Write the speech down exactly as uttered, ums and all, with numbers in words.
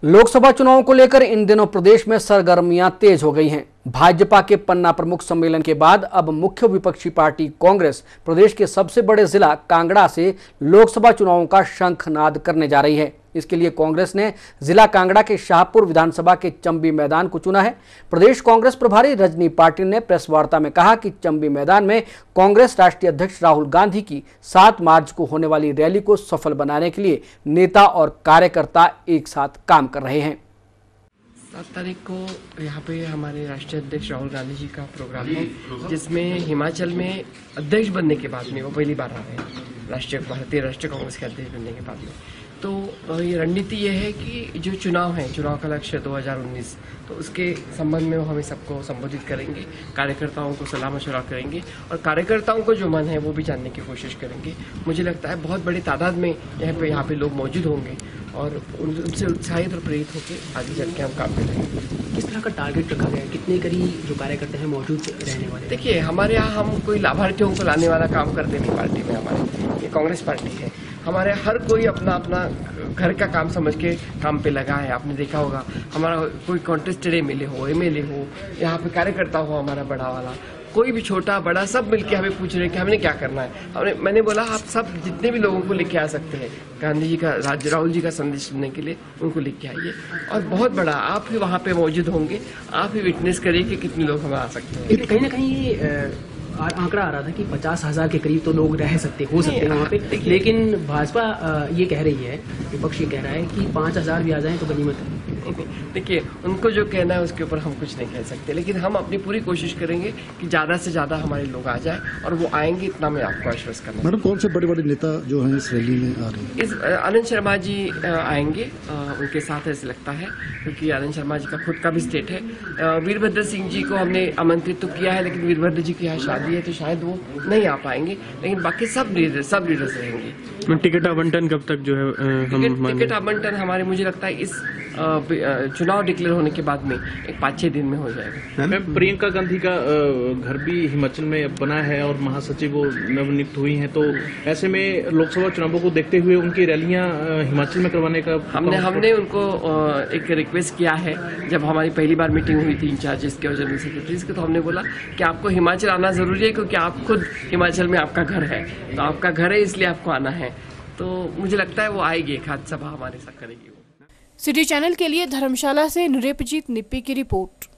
लोकसभा चुनावों को लेकर इन दिनों प्रदेश में सरगर्मियां तेज हो गई हैं। भाजपा के पन्ना प्रमुख सम्मेलन के बाद अब मुख्य विपक्षी पार्टी कांग्रेस प्रदेश के सबसे बड़े जिला कांगड़ा से लोकसभा चुनावों का शंखनाद करने जा रही है। इसके लिए कांग्रेस ने जिला कांगड़ा के शाहपुर विधानसभा के चंबी मैदान को चुना है। प्रदेश कांग्रेस प्रभारी रजनी पाटिल ने प्रेस वार्ता में कहा कि चंबी मैदान में कांग्रेस राष्ट्रीय अध्यक्ष राहुल गांधी की सात मार्च को होने वाली रैली को सफल बनाने के लिए नेता और कार्यकर्ता एक साथ काम कर रहे हैं। सात तारीख को यहाँ पे हमारे राष्ट्रीय अध्यक्ष राहुल गांधी जी का प्रोग्राम है, जिसमें हिमाचल में अध्यक्ष बनने के बाद में वो पहली बार आ रहे हैं राष्ट्रीय भारतीय राष्ट्रीय कांग्रेस के अध्यक्ष बनने के बाद में। तो ये रणनीति ये है कि जो चुनाव है, चुनाव का लक्ष्य दो हज़ार उन्नीस, तो उसके संबंध में वो हमें सबको संबोधित करेंगे, कार्यकर्ताओं को सलाह मशवरा करेंगे और कार्यकर्ताओं को जो मन है वो भी जानने की कोशिश करेंगे। मुझे लगता है बहुत बड़ी तादाद में यहाँ पे यहाँ पे लोग मौजूद होंगे और उनसे उत्साहित और प्रेरित होकर आगे चल के हम काम करेंगे। किस तरह का टारगेट रखा गया है? कितने करीब जो कार्यकर्ता हैं मौजूद रहने वाले? देखिए, हमारे यहाँ हम कोई लाभार्थियों को लाने वाला काम करते नहीं। पार्टी में हमारे ये कांग्रेस पार्टी है, हमारे हर कोई अपना अपना घर का काम समझ के काम पे लगा है। आपने देखा होगा, हमारा कोई कॉन्टेस्टेड एम एल ए हो, एम एल ए हो, यहाँ पे कार्यकर्ता हो, हमारा बड़ा वाला, कोई भी छोटा बड़ा सब मिलके हमें पूछ रहे हैं कि हमने क्या करना है। हमने मैंने बोला आप सब जितने भी लोगों को लेके आ सकते हैं गांधी जी का, राहुल जी का संदेश सुनने के लिए, उनको लेके आइए। और बहुत बड़ा आप ही वहाँ पे मौजूद होंगे, आप ही विटनेस करिए कि कितने लोग हमें आ सकते हैं। कहीं ना कहीं आंकड़ा आ रहा था कि पचास हजार के करीब तो लोग रह सकते हो सकते हैं वहाँ पे, लेकिन भाजपा ये कह रही है, विपक्ष ये कह रहा है कि पाँच हजार भी आ जाए तो गनीमत है। देखिए, उनको जो कहना है उसके ऊपर हम कुछ नहीं कह सकते, लेकिन हम अपनी पूरी कोशिश करेंगे कि ज़्यादा से ज़्यादा हमारे लोग आ जाए और वो आएंगे, इतना मैं आपको आश्वस्त करना। मैडम, कौन से बड़े बड़े नेता जो हैं इस रैली में आ रहे हैं? इस आनंद शर्मा जी आएंगे, उनके साथ ऐसे लगता है, क्योंकि आनंद शर्मा जी का खुद का भी स्टेट है। वीरभद्र सिंह जी को हमने आमंत्रित तो किया है, लेकिन वीरभद्र जी की यहाँ शादी है तो शायद वो नहीं आ पाएंगे, लेकिन बाकी सब लीडर सब लीडर्स रहेंगे। टिकट आवंटन कब तक जो है हम टिकट आवंटन हमारे, मुझे लगता है इस चुनाव डिक्लेयर होने के बाद में एक पाँच छह दिन में हो जाएगा। प्रियंका गांधी का घर भी हिमाचल में बना है और महासचिव वो नवनियुक्त हुई हैं, तो ऐसे में लोकसभा चुनावों को देखते हुए उनकी रैलियां हिमाचल में करवाने का हमने हमने उनको एक रिक्वेस्ट किया है। जब हमारी पहली बार मीटिंग हुई थी इंचार्जेस के और जनरल सेक्रेटरीज के, तो हमने बोला कि आपको हिमाचल आना जरूरी है, क्योंकि आप खुद हिमाचल में आपका घर है, तो आपका घर है इसलिए आपको आना है। तो मुझे लगता है वो आएगी, एक हाथ सभा हमारे साथ करेगी वो। सिटी चैनल के लिए धर्मशाला से नृपजीत निप्पी की रिपोर्ट।